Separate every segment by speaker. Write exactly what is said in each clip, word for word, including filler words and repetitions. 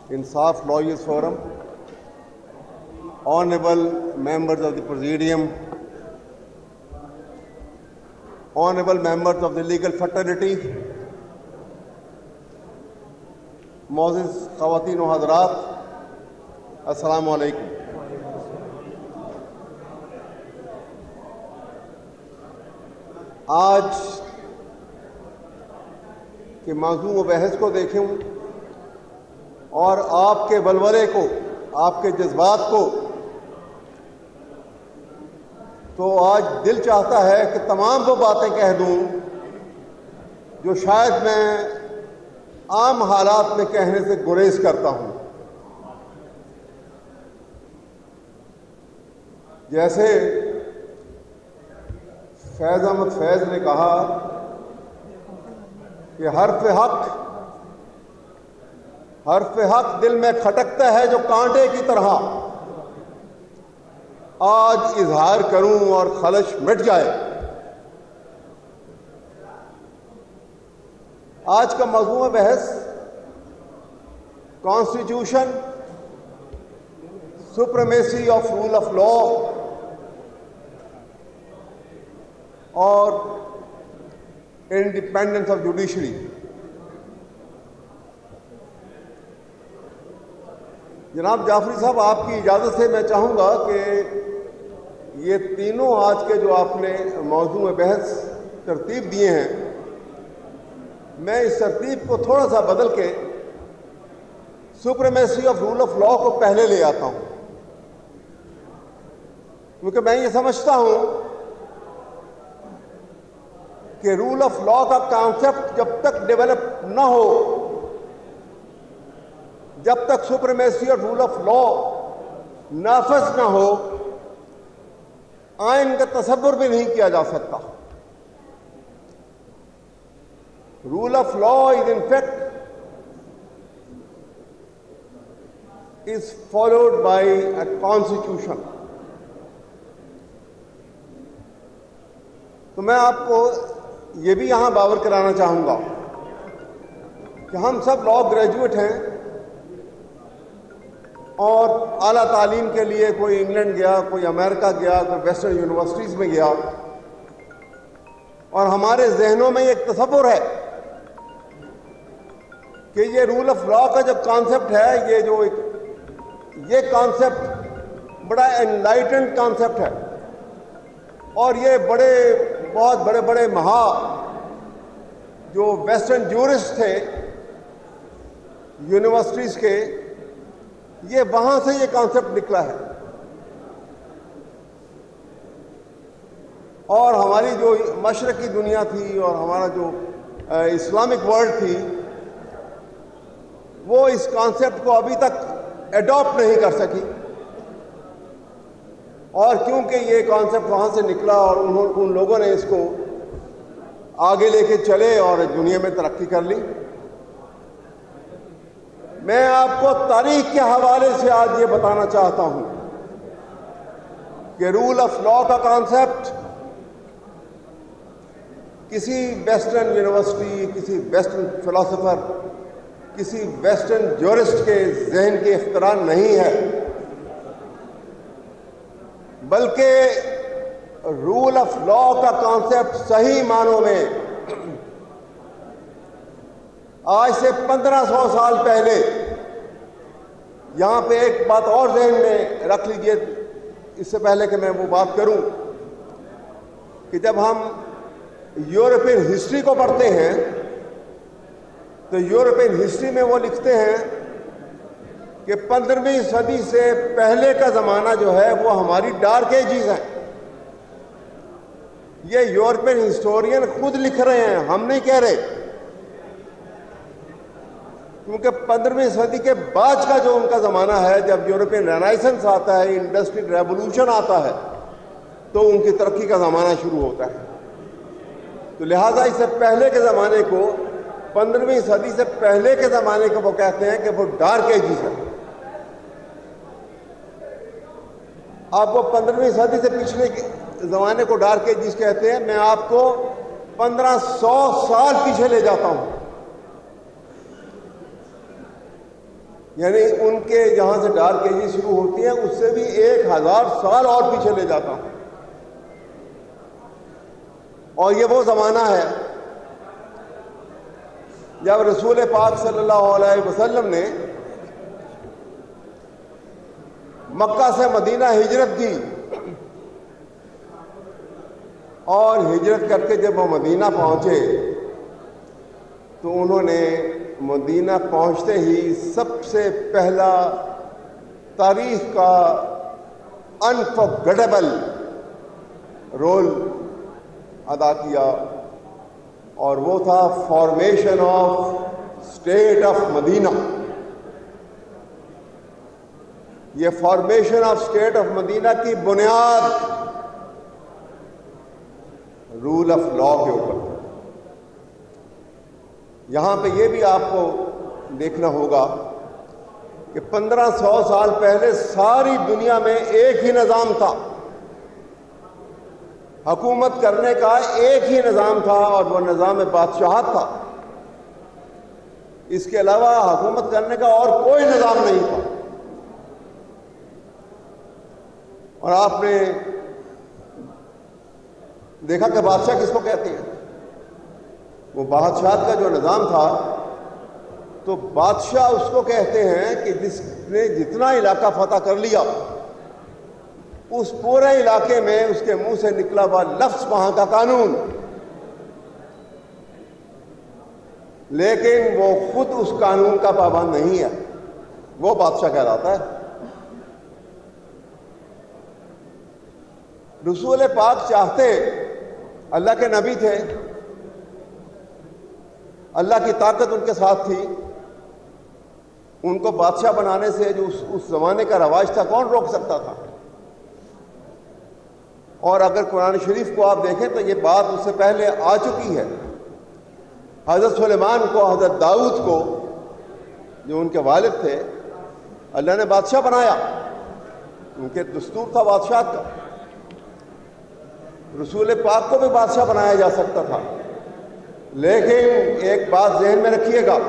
Speaker 1: Insaf Lawyers Forum, Honorable members of the Presidium, Honorable members of the legal fraternity, Moses Khawateen و حضرات, السلام علیکم. آج کے موضوع و بحث کو دیکھیں اور آپ کے ولولے کو، آپ کے جذبات کو، تو آج دل چاہتا ہے کہ تمام وہ باتیں کہہ دوں جو شاید میں عام حالات میں کہنے سے گریز کرتا ہوں. جیسے فیض احمد فیض نے کہا کہ حرف حق حرف حق دل میں کھٹکتا ہے جو کانٹے کی طرح، آج اظہار کروں اور خلش مٹ جائے. آج کا موضوع بحث constitution, supremacy of rule of law اور انڈیپینڈنس آف جوڈیشری. جناب جعفری صاحب، آپ کی اجازت سے میں چاہوں گا کہ یہ تینوں آج کے جو آپ نے موضوع بحث ترتیب دیے ہیں، میں اس ترتیب کو تھوڑا سا بدل کے supremacy of rule of law کو پہلے لے آتا ہوں، کیونکہ میں یہ سمجھتا ہوں کہ رول آف لا کا کانسیپٹ جب تک ڈیولپ نہ ہو، جب تک سپریمیسی اور رول آف لا نافذ نہ ہو، آئین کا تصور بھی نہیں کیا جا سکتا. Rule of law is in fact is followed by a constitution. تو میں آپ کو یہ بھی یہاں باور کرانا چاہوں گا کہ ہم سب لا گریجویٹ ہیں اور اعلیٰ تعلیم کے لیے کوئی انگلینڈ گیا، کوئی امریکہ گیا، کوئی ویسٹرن یونیورسٹیز میں گیا، اور ہمارے ذہنوں میں ایک تصور ہے کہ یہ رول آف لا کا جو کانسیپٹ ہے، یہ جو ایک یہ کانسیپٹ بڑا انلائٹنڈ کانسیپٹ ہے، اور یہ بڑے بہت بڑے بڑے مہا جو ویسٹرن جورسٹ تھے یونیورسٹیز کے، یہ وہاں سے یہ کانسیپٹ نکلا ہے. اور ہماری جو مشرقی دنیا تھی اور ہمارا جو اسلامک ورلڈ تھی، وہ اس کانسیپٹ کو ابھی تک ایڈاپٹ نہیں کر سکی. اور کیونکہ یہ کانسیپٹ وہاں سے نکلا اور انہوں ان لوگوں نے اس کو آگے لے کے چلے اور دنیا میں ترقی کر لی. میں آپ کو تاریخ کے حوالے سے آج یہ بتانا چاہتا ہوں کہ رول آف لا کا کانسیپٹ کسی ویسٹرن یونیورسٹی، کسی ویسٹرن فلاسفر، کسی ویسٹرن جورسٹ کے ذہن کی اختراع نہیں ہے، بلکہ رول آف لا کا کانسیپٹ صحیح معنوں میں آج سے پندرہ سو سال پہلے، یہاں پہ ایک بات اور ذہن میں رکھ لیجئے اس سے پہلے کہ میں وہ بات کروں، کہ جب ہم یورپین ہسٹری کو پڑھتے ہیں تو یورپین ہسٹری میں وہ لکھتے ہیں کہ پندرہویں صدی سے پہلے کا زمانہ جو ہے وہ ہماری ڈارک ایجز ہے. یہ یورپین ہسٹورین خود لکھ رہے ہیں، ہم نہیں کہہ رہے، کیونکہ پندرہویں صدی کے بعد کا جو ان کا زمانہ ہے، جب یورپین رینائسنس آتا ہے، انڈسٹریل ریولوشن آتا ہے، تو ان کی ترقی کا زمانہ شروع ہوتا ہے. تو لہٰذا اس سے پہلے کے زمانے کو، پندرہویں صدی سے پہلے کے زمانے کو وہ کہتے ہیں کہ وہ ڈارک ایجز ہے. آپ وہ پندرہویں صدی سے پچھلے زمانے کو ڈارک ایجز کہتے ہیں، میں آپ کو پندرہ سو سال پیچھے لے جاتا ہوں. یعنی ان کے جہاں سے ڈارک ایجز شروع ہوتی ہیں اس سے بھی ایک ہزار سال اور پیچھے لے جاتا ہوں. اور یہ وہ زمانہ ہے جب رسول پاک صلی اللہ علیہ وسلم نے مکہ سے مدینہ ہجرت کی، اور ہجرت کر کے جب وہ مدینہ پہنچے تو انہوں نے مدینہ پہنچتے ہی سب سے پہلا تاریخ کا انفرگیٹیبل رول ادا کیا، اور وہ تھا formation of state of Medina. یہ formation of state of Medina کی بنیاد رول آف لا کے اوپر. یہاں پہ یہ بھی آپ کو دیکھنا ہوگا کہ پندرہ سو سال پہلے ساری دنیا میں ایک ہی نظام تھا، حکومت کرنے کا ایک ہی نظام تھا، اور وہ نظام بادشاہت تھا. اس کے علاوہ حکومت کرنے کا اور کوئی نظام نہیں تھا. اور آپ نے دیکھا کہ بادشاہ کس کو کہتے ہیں؟ وہ بادشاہت کا جو نظام تھا تو بادشاہ اس کو کہتے ہیں کہ جس نے جتنا علاقہ فتح کر لیا اس پورے علاقے میں اس کے منہ سے نکلا ہوا لفظ وہاں کا قانون، لیکن وہ خود اس قانون کا پابند نہیں ہے، وہ بادشاہ کہلاتا ہے. رسول پاک چاہتے، اللہ کے نبی تھے، اللہ کی طاقت ان کے ساتھ تھی، ان کو بادشاہ بنانے سے جو اس, اس زمانے کا رواج تھا کون روک سکتا تھا؟ اور اگر قرآن شریف کو آپ دیکھیں تو یہ بات اس سے پہلے آ چکی ہے. حضرت سلیمان کو، حضرت داؤد کو جو ان کے والد تھے، اللہ نے بادشاہ بنایا، ان کے دستور تھا بادشاہت کا. رسول پاک کو بھی بادشاہ بنایا جا سکتا تھا، لیکن ایک بات ذہن میں رکھیے گا،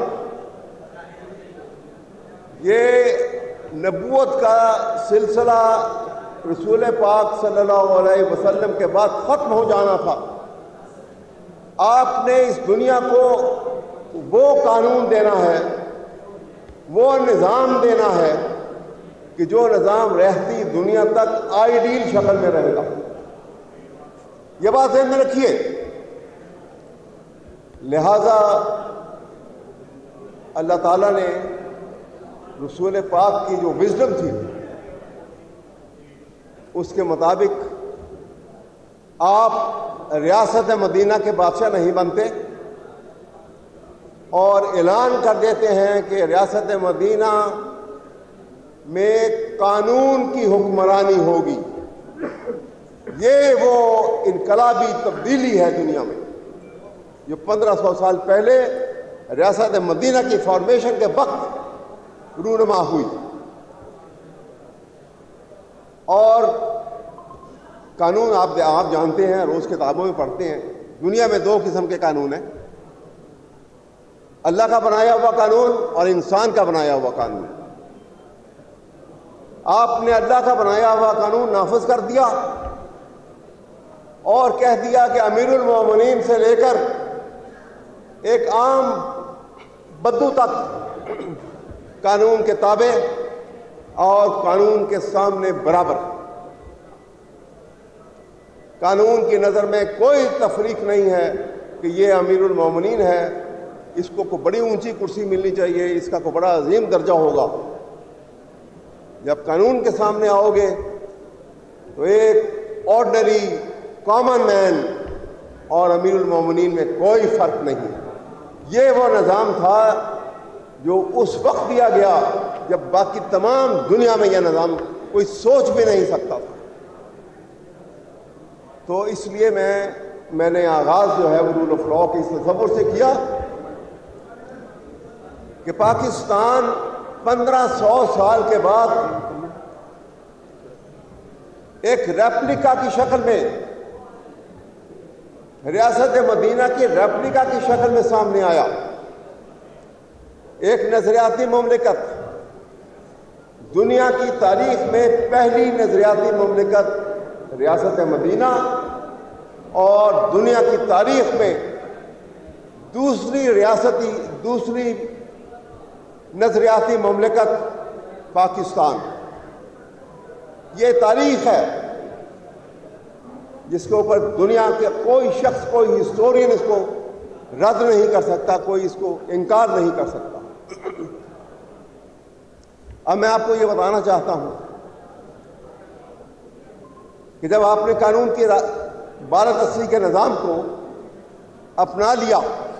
Speaker 1: یہ نبوت کا سلسلہ رسول پاک صلی اللہ علیہ وسلم کے بعد ختم ہو جانا تھا. آپ نے اس دنیا کو وہ قانون دینا ہے، وہ نظام دینا ہے کہ جو نظام رہتی دنیا تک آئیڈیل شکل میں رہے گا. یہ بات ذہن میں رکھیے. لہذا اللہ تعالیٰ نے رسول پاک کی جو وزڈم تھی اس کے مطابق آپ ریاست مدینہ کے بادشاہ نہیں بنتے اور اعلان کر دیتے ہیں کہ ریاست مدینہ میں قانون کی حکمرانی ہوگی. یہ وہ انقلابی تبدیلی ہے دنیا میں جو پندرہ سو سال پہلے ریاست مدینہ کی فارمیشن کے وقت رونما ہوئی. اور قانون آپ آپ جانتے ہیں، روز کتابوں میں پڑھتے ہیں، دنیا میں دو قسم کے قانون ہیں، اللہ کا بنایا ہوا قانون اور انسان کا بنایا ہوا قانون. آپ نے اللہ کا بنایا ہوا قانون نافذ کر دیا اور کہہ دیا کہ امیر المومنین سے لے کر ایک عام بدو تک قانون کے تابع اور قانون کے سامنے برابر. قانون کی نظر میں کوئی تفریق نہیں ہے کہ یہ امیر المومنین ہے، اس کو کوئی بڑی اونچی کرسی ملنی چاہیے، اس کا کوئی بڑا عظیم درجہ ہوگا. جب قانون کے سامنے آؤ گے تو ایک آرڈنری کامن مین اور امیر المومنین میں کوئی فرق نہیں. یہ وہ نظام تھا جو اس وقت دیا گیا جب باقی تمام دنیا میں یہ نظام کوئی سوچ بھی نہیں سکتا تھا. تو اس لیے میں میں نے آغاز جو ہے رول آف لا کے اس تصور سے کیا کہ پاکستان پندرہ سو سال کے بعد ایک ریپلیکا کی شکل میں، ریاست مدینہ کی ریپلیکا کی شکل میں سامنے آیا. ایک نظریاتی مملکت دنیا کی تاریخ میں پہلی نظریاتی مملکت ریاست مدینہ اور دنیا کی تاریخ میں دوسری ریاستی دوسری نظریاتی مملکت پاکستان. یہ تاریخ ہے جس کے اوپر دنیا کے کوئی شخص کوئی ہسٹورین اس کو رد نہیں کر سکتا, کوئی اس کو انکار نہیں کر سکتا. اب میں آپ کو یہ بتانا چاہتا ہوں کہ جب آپ نے قانون کی بالادستی کے نظام کو اپنا لیا,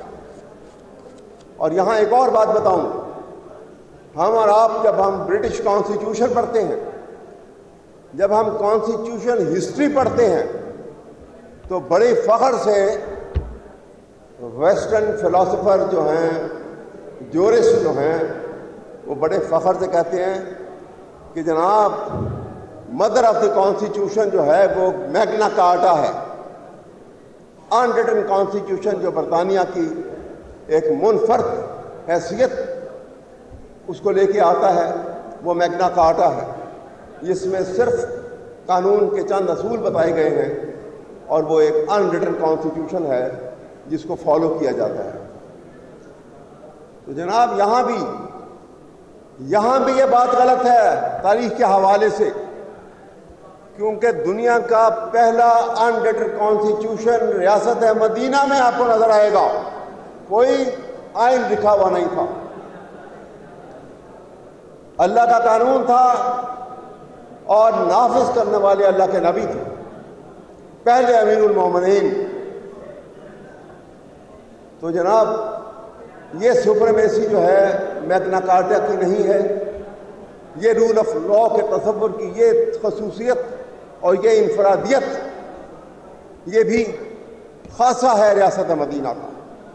Speaker 1: اور یہاں ایک اور بات بتاؤں, ہم اور آپ جب ہم برٹش کانسٹیٹیوشن پڑھتے ہیں, جب ہم کانسٹیٹیوشن ہسٹری پڑھتے ہیں, تو بڑے فخر سے ویسٹرن فلاسفر جو ہیں, جورسٹ جو ہیں, وہ بڑے فخر سے کہتے ہیں کہ جناب مدر آف دی کانسٹیٹیوشن جو ہے وہ میگنا کارٹا ہے. ان ریٹن کانسٹیٹیوشن جو برطانیہ کی ایک منفرد حیثیت اس کو لے کے آتا ہے وہ میگنا کارٹا ہے, جس میں صرف قانون کے چند اصول بتائے گئے ہیں, اور وہ ایک ان ریٹن کانسٹیٹیوشن ہے جس کو فالو کیا جاتا ہے. تو جناب یہاں بھی یہاں بھی یہ بات غلط ہے تاریخ کے حوالے سے, کیونکہ دنیا کا پہلا ان ریٹن کانسٹیٹیوشن ریاست مدینہ میں آپ کو نظر آئے گا, کوئی آئین لکھا ہوا نہیں تھا. اللہ کا قانون تھا اور نافذ کرنے والے اللہ کے نبی تھے, پہلے امیر المومنین. تو جناب یہ سپریمیسی جو ہے میگنا کارٹا کی نہیں ہے, یہ رول آف لا کے تصور کی یہ خصوصیت اور یہ انفرادیت یہ بھی خاصہ ہے ریاست مدینہ کا.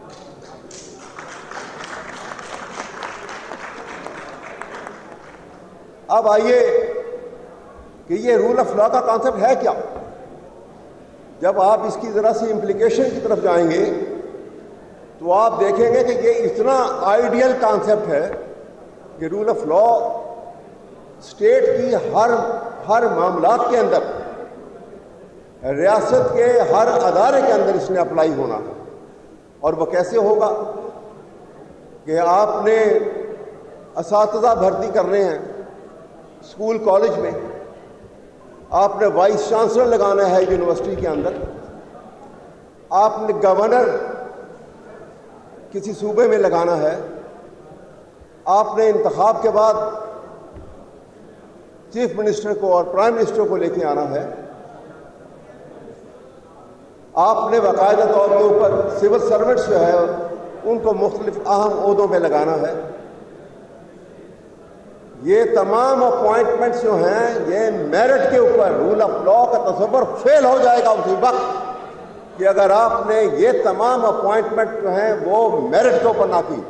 Speaker 1: اب آئیے کہ یہ رول آف لا کا کانسیپٹ ہے کیا. جب آپ اس کی ذرا سی امپلیکیشن کی طرف جائیں گے تو آپ دیکھیں گے کہ یہ اتنا آئیڈیل کانسیپٹ ہے کہ رول آف لا اسٹیٹ کی ہر ہر معاملات کے اندر, ریاست کے ہر ادارے کے اندر اس نے اپلائی ہونا ہے. اور وہ کیسے ہوگا کہ آپ نے اساتذہ بھرتی کرنے ہیں اسکول کالج میں, آپ نے وائس چانسلر لگانا ہے یونیورسٹی کے اندر, آپ نے گورنر کسی صوبے میں لگانا ہے, آپ نے انتخاب کے بعد چیف منسٹر کو اور پرائم منسٹر کو لے کے آنا ہے, آپ نے باقاعدہ طور کے اوپر سول سرونٹس جو ہے ان کو مختلف اہم عہدوں پہ لگانا ہے. یہ تمام اپوائنٹمنٹس جو ہیں یہ میرٹ کے اوپر, رول آف لا کا تصور فیل ہو جائے گا اسی وقت کہ اگر آپ نے یہ تمام اپوائنٹمنٹ جو ہیں وہ میرٹ کے اوپر نہ کی.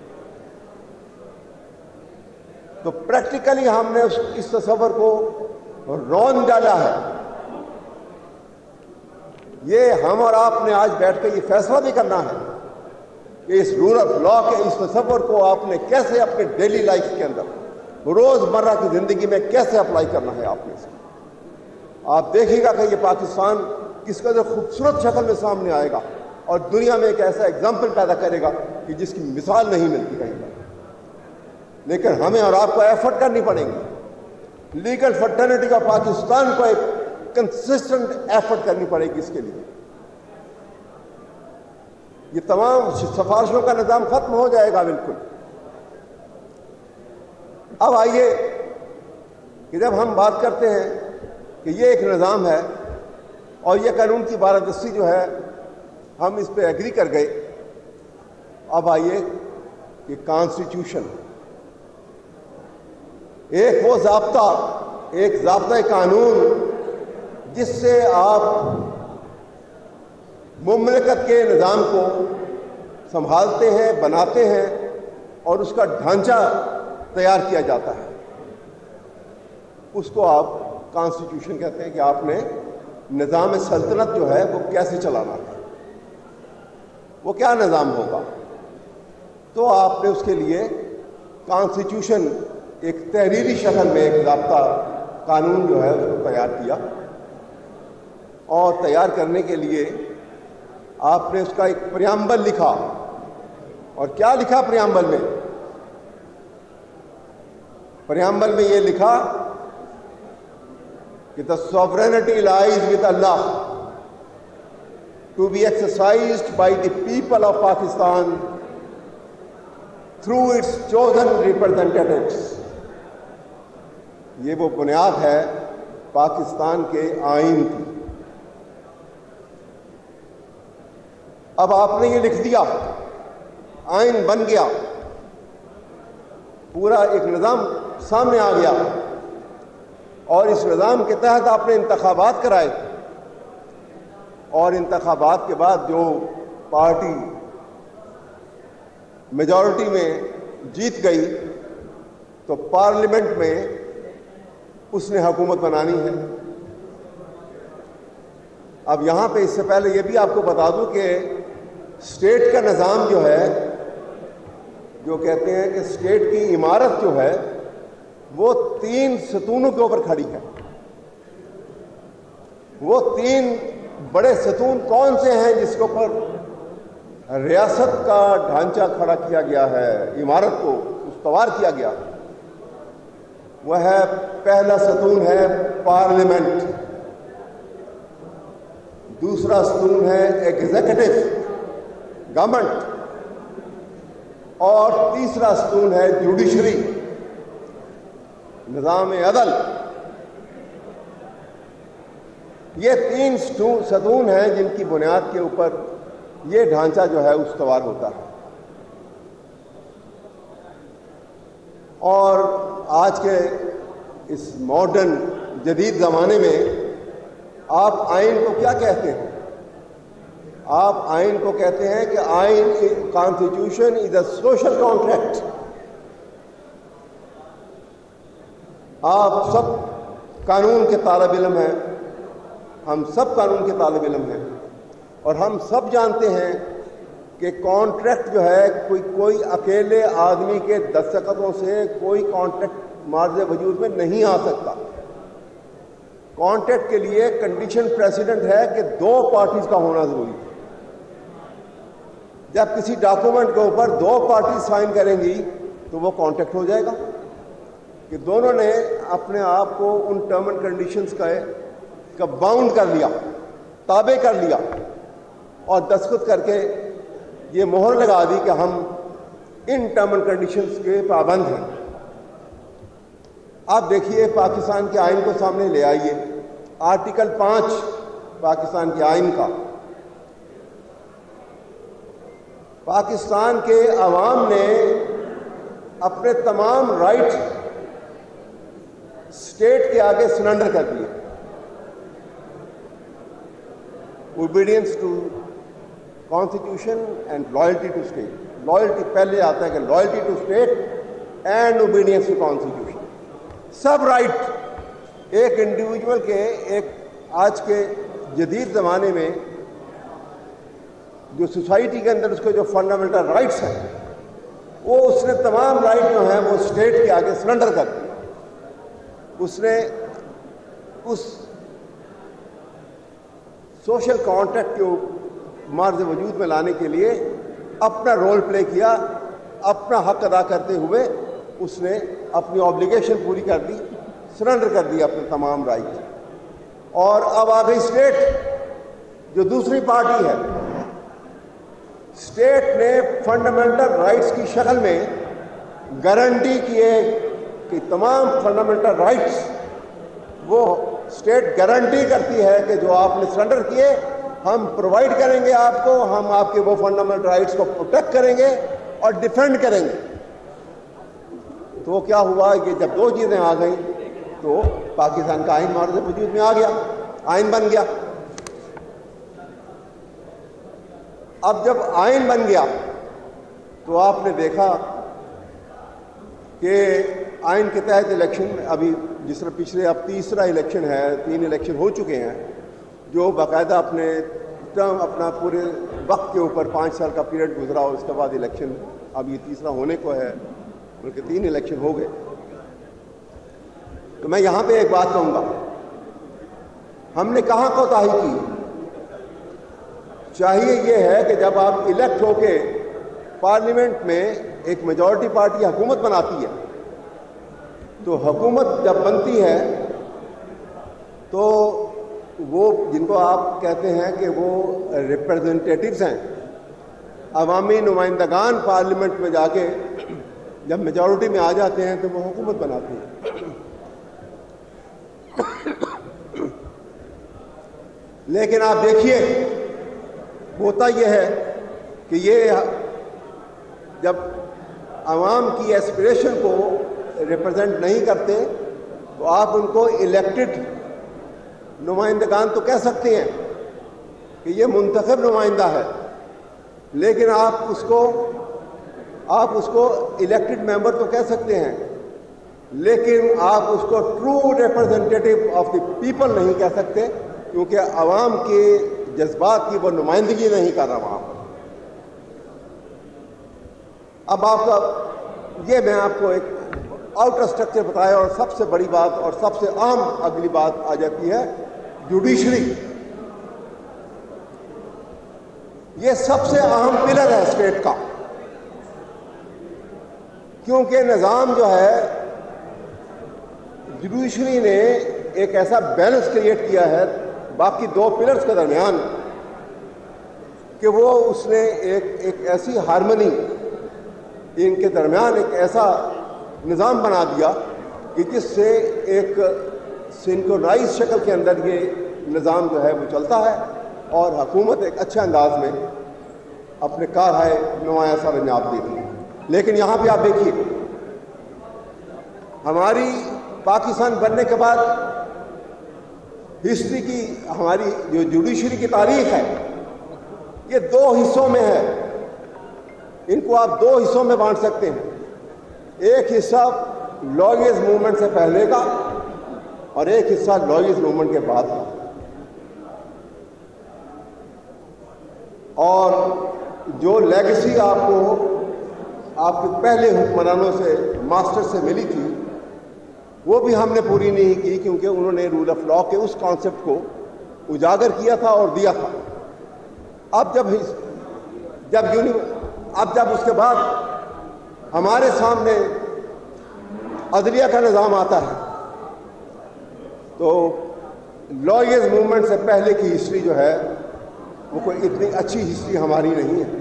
Speaker 1: تو پریکٹیکلی ہم نے اس تصور کو رون ڈالا ہے. یہ ہم اور آپ نے آج بیٹھ کے یہ فیصلہ بھی کرنا ہے کہ اس رول آف لا کے اس تصور کو آپ نے کیسے اپنے ڈیلی لائف کے اندر, روز مرہ کی زندگی میں کیسے اپلائی کرنا ہے. آپ نے آپ دیکھیں گا کہ یہ پاکستان کس قدر خوبصورت شکل میں سامنے آئے گا اور دنیا میں ایک ایسا ایگزامپل پیدا کرے گا کہ جس کی مثال نہیں ملتی کہیں پر. لیکن ہمیں اور آپ کو ایفرٹ کرنی پڑیں گی, لیگل فرٹرنٹی کا پاکستان کو ایک کنسسٹنٹ ایفرٹ کرنی پڑے گی. اس کے لیے یہ تمام سفارشوں کا نظام ختم ہو جائے گا بالکل. اب آئیے کہ جب ہم بات کرتے ہیں کہ یہ ایک نظام ہے اور یہ قانون کی بالادستی جو ہے ہم اس پہ ایگری کر گئے, اب آئیے کہ کانسٹیٹیوشن ایک وہ ضابطہ ایک ضابطۂ قانون جس سے آپ مملکت کے نظام کو سنبھالتے ہیں, بناتے ہیں اور اس کا ڈھانچہ تیار کیا جاتا ہے, اس کو آپ کانسٹیٹیوشن کہتے ہیں کہ آپ نے نظام سلطنت جو ہے وہ کیسے چلانا ہے, وہ کیا نظام ہوگا. تو آپ نے اس کے لیے کانسٹیٹیوشن ایک تحریری شکل میں ایک ضابطہ قانون جو ہے اس کو تیار کیا، اور تیار کرنے کے لیے آپ نے اس کا ایک پریامبل لکھا۔ اور کیا لکھا پریامبل میں؟ پریامبل میں یہ لکھا کہ the sovereignty lies with Allah to be exercised by the people of Pakistan through its chosen representatives۔ یہ وہ بنیاد ہے پاکستان کے آئین کی۔ اب آپ نے یہ لکھ دیا، آئین بن گیا، پورا ایک نظام سامنے آ گیا، اور اس نظام کے تحت آپ نے انتخابات کرائے، اور انتخابات کے بعد جو پارٹی میجورٹی میں جیت گئی تو پارلیمنٹ میں اس نے حکومت بنانی ہے۔ اب یہاں پہ اس سے پہلے یہ بھی آپ کو بتا دوں کہ اسٹیٹ کا نظام جو ہے، جو کہتے ہیں کہ اسٹیٹ کی عمارت جو ہے وہ تین ستونوں کے اوپر کھڑی ہے۔ وہ تین بڑے ستون کون سے ہیں جس کے اوپر ریاست کا ڈھانچہ کھڑا کیا گیا ہے، عمارت کو استوار کیا گیا؟ وہ ہے، پہلا ستون ہے پارلیمنٹ، دوسرا ستون ہے ایگزیکٹو گورنمنٹ، اور تیسرا ستون ہے جوڈیشری، نظام عدل۔ یہ تین ستون ہیں جن کی بنیاد کے اوپر یہ ڈھانچہ جو ہے استوار ہوتا ہے۔ اور آج کے اس ماڈرن جدید زمانے میں آپ آئین کو کیا کہتے ہیں؟ آپ آئین کو کہتے ہیں کہ آئین constitution is a social contract. آپ سب قانون کے طالب علم ہیں، ہم سب قانون کے طالب علم ہیں، اور ہم سب جانتے ہیں کہ کانٹریکٹ جو ہے کوئی کوئی اکیلے آدمی کے دستخطوں سے کوئی کانٹریکٹ مارز وجود میں نہیں آ سکتا۔ کانٹریکٹ کے لیے کنڈیشن پریسیڈنٹ ہے کہ دو پارٹیز کا ہونا ضروری ہے۔ جب کسی ڈاکومنٹ کے اوپر دو پارٹی سائن کریں گی تو وہ کانٹریکٹ ہو جائے گا، کہ دونوں نے اپنے آپ کو ان ٹرم اینڈ کنڈیشنز کا کا باؤنڈ کر لیا، تابع کر لیا، اور دستخط کر کے یہ مہر لگا دی کہ ہم ان ٹرم اینڈ کنڈیشنز کے پابند ہیں۔ آپ دیکھیے پاکستان کے آئین کو سامنے لے آئیے، آرٹیکل پانچ پاکستان کے آئین کا۔ پاکستان کے عوام نے اپنے تمام رائٹ اسٹیٹ کے آگے سرنڈر کر دیے۔ Obedience to constitution and loyalty to state. Loyalty پہلے آتا ہے کہ loyalty to state and obedience to constitution. سب رائٹ ایک انڈیویجول کے، ایک آج کے جدید زمانے میں جو سوسائٹی کے اندر اس کے جو فنڈامنٹل رائٹس ہیں، وہ اس نے تمام رائٹ جو ہیں وہ اسٹیٹ کے آگے سرنڈر کر دیا۔ اس نے اس سوشل کانٹریکٹ کو مارز وجود میں لانے کے لیے اپنا رول پلے کیا، اپنا حق ادا کرتے ہوئے اس نے اپنی آبلیگیشن پوری کر دی، سرنڈر کر دی اپنے تمام رائٹ۔ اور اب آ گئی اسٹیٹ جو دوسری پارٹی ہے۔ اسٹیٹ نے فنڈامنٹل رائٹس کی شکل میں گارنٹی کیے کہ تمام فنڈامنٹل رائٹس وہ اسٹیٹ گارنٹی کرتی ہے کہ جو آپ نے سرنڈر کیے ہم پرووائڈ کریں گے آپ کو، ہم آپ کے وہ فنڈامنٹل رائٹس کو پروٹیکٹ کریں گے اور ڈیفینڈ کریں گے۔ تو کیا ہوا کہ جب دو چیزیں آ گئیں تو پاکستان کا آئین مارز وجود میں آ گیا، آئین بن گیا۔ اب جب آئین بن گیا تو آپ نے دیکھا کہ آئین کے تحت الیکشن، ابھی جس طرح پچھلے اب تیسرا الیکشن ہے، تین الیکشن ہو چکے ہیں جو باقاعدہ اپنے ٹرم اپنا پورے وقت کے اوپر پانچ سال کا پیریڈ گزرا، اس کے بعد الیکشن اب یہ تیسرا ہونے کو ہے، بلکہ تین الیکشن ہو گئے۔ تو میں یہاں پہ ایک بات کہوں گا، ہم نے کہاں کوتاہی کی؟ چاہیے یہ ہے کہ جب آپ الیکٹ ہو کے پارلیمنٹ میں ایک میجورٹی پارٹی حکومت بناتی ہے، تو حکومت جب بنتی ہے تو وہ جن کو آپ کہتے ہیں کہ وہ ریپرزنٹیٹیوز ہیں، عوامی نمائندگان پارلیمنٹ میں جا کے جب میجورٹی میں آ جاتے ہیں تو وہ حکومت بناتے ہیں۔ لیکن آپ دیکھیے ہوتا یہ ہے کہ یہ جب عوام کی ایسپریشن کو ریپرزینٹ نہیں کرتے تو آپ ان کو الیکٹڈ نمائندگان تو کہہ سکتے ہیں کہ یہ منتخب نمائندہ ہے، لیکن آپ اس کو آپ اس کو الیکٹڈ ممبر تو کہہ سکتے ہیں، لیکن آپ اس کو true representative of the people نہیں کہہ سکتے، کیونکہ عوام کے جذبات کی وہ نمائندگی نہیں کر رہا وہاں پر۔ اب آپ کا یہ میں آپ کو ایک آؤٹر اسٹرکچر بتایا، اور سب سے بڑی بات اور سب سے عام اگلی بات آ جاتی ہے جوڈیشری۔ یہ سب سے اہم پلر ہے اسٹیٹ کا، کیونکہ نظام جو ہے جوڈیشری نے ایک ایسا بیلنس کریٹ کیا ہے باقی دو پلرز کے درمیان کہ وہ اس نے ایک ایک ایسی ہارمنی ان کے درمیان ایک ایسا نظام بنا دیا کہ جس سے ایک سنکرونائز شکل کے اندر یہ نظام جو ہے وہ چلتا ہے، اور حکومت ایک اچھے انداز میں اپنے کارہائے نمایاں سر انجام دیتی ہے۔ لیکن یہاں پہ آپ دیکھیے ہماری پاکستان بننے کے بعد ہسٹری کی ہماری جو جوڈیشری کی تاریخ ہے یہ دو حصوں میں ہے۔ ان کو آپ دو حصوں میں بانٹ سکتے ہیں، ایک حصہ لاریز موومنٹ سے پہلے کا اور ایک حصہ لاریز موومنٹ کے بعد کا۔ اور جو لیگیسی آپ کو آپ کے پہلے حکمرانوں سے ماسٹر سے ملی تھی وہ بھی ہم نے پوری نہیں کی، کیونکہ انہوں نے رول آف لاء کے اس کانسیپٹ کو اجاگر کیا تھا اور دیا تھا۔ اب جب جب یونی اب جب اس کے بعد ہمارے سامنے عدلیہ کا نظام آتا ہے تو لاریز موومنٹ سے پہلے کی ہسٹری جو ہے وہ کوئی اتنی اچھی ہسٹری ہماری نہیں ہے۔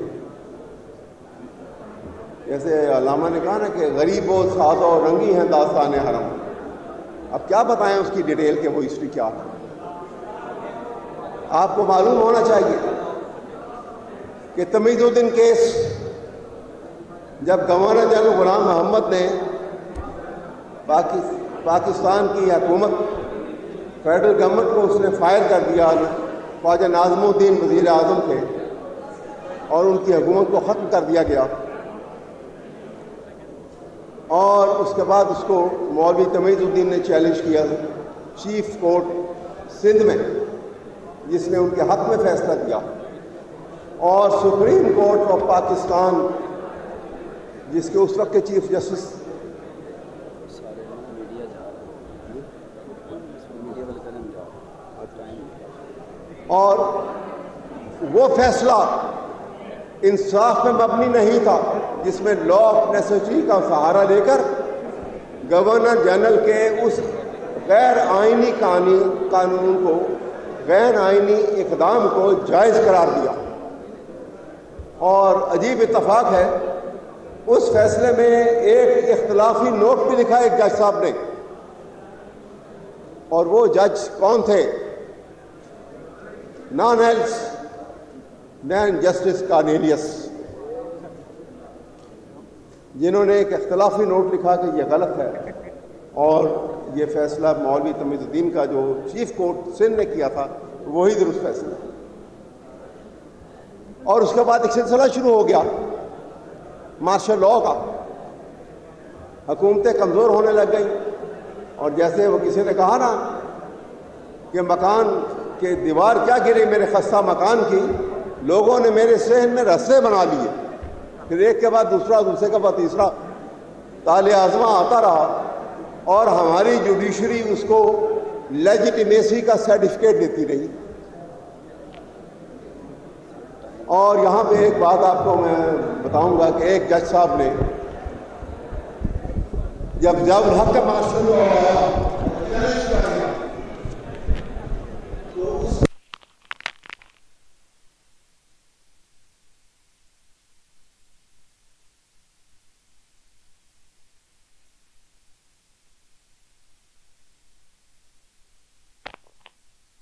Speaker 1: جیسے علامہ نے کہا نا کہ غریب و سادہ و رنگی ہیں داستان حرم، اب کیا بتائیں اس کی ڈیٹیل کہ وہ ہسٹری کیا ہے۔ آپ کو معلوم ہونا چاہیے کہ تمیز الدین کیس جب گورنر جنرل غلام محمد نے پاکستان کی حکومت فیڈرل گورنمنٹ کو اس نے فائر کر دیا، خواجہ ناظم الدین وزیر اعظم تھے، اور ان کی حکومت کو ختم کر دیا گیا، اور اس کے بعد اس کو مولوی تمیز الدین نے چیلنج کیا چیف کورٹ سندھ میں، جس نے ان کے حق میں فیصلہ دیا، اور سپریم کورٹ آف پاکستان جس کے اس وقت کے چیف جسٹس اور وہ فیصلہ انصاف میں مبنی نہیں تھا، جس میں لا آف نیسیسٹی کا سہارا لے کر گورنر جنرل کے اس غیر آئینی قانون کو غیر آئینی اقدام کو جائز قرار دیا۔ اور عجیب اتفاق ہے اس فیصلے میں ایک اختلافی نوٹ بھی لکھا ایک جج صاحب نے، اور وہ جج کون تھے؟ None else than justice Cornelius, جنہوں نے ایک اختلافی نوٹ لکھا کہ یہ غلط ہے، اور یہ فیصلہ مولوی تمیز الدین کا جو چیف کورٹ سندھ نے کیا تھا وہی درست فیصلہ۔ اور اس کے بعد ایک سلسلہ شروع ہو گیا مارشل لاء کا، حکومتیں کمزور ہونے لگ گئیں، اور جیسے وہ کسی نے کہا نا کہ مکان کے دیوار کیا گرے میرے خستہ مکان کی، لوگوں نے میرے ذہن میں رسے بنا لیے، پھر ایک کے بعد دوسرا، دوسرے کے بعد تیسرا، تالِ آزماں آتا رہا، اور ہماری جوڈیشری اس کو لیجیٹیمیسی کا سرٹیفکیٹ دیتی رہی. اور یہاں پہ ایک بات آپ کو میں بتاؤں گا کہ ایک جج صاحب نے جب جب الحق کا معاشرہ آیا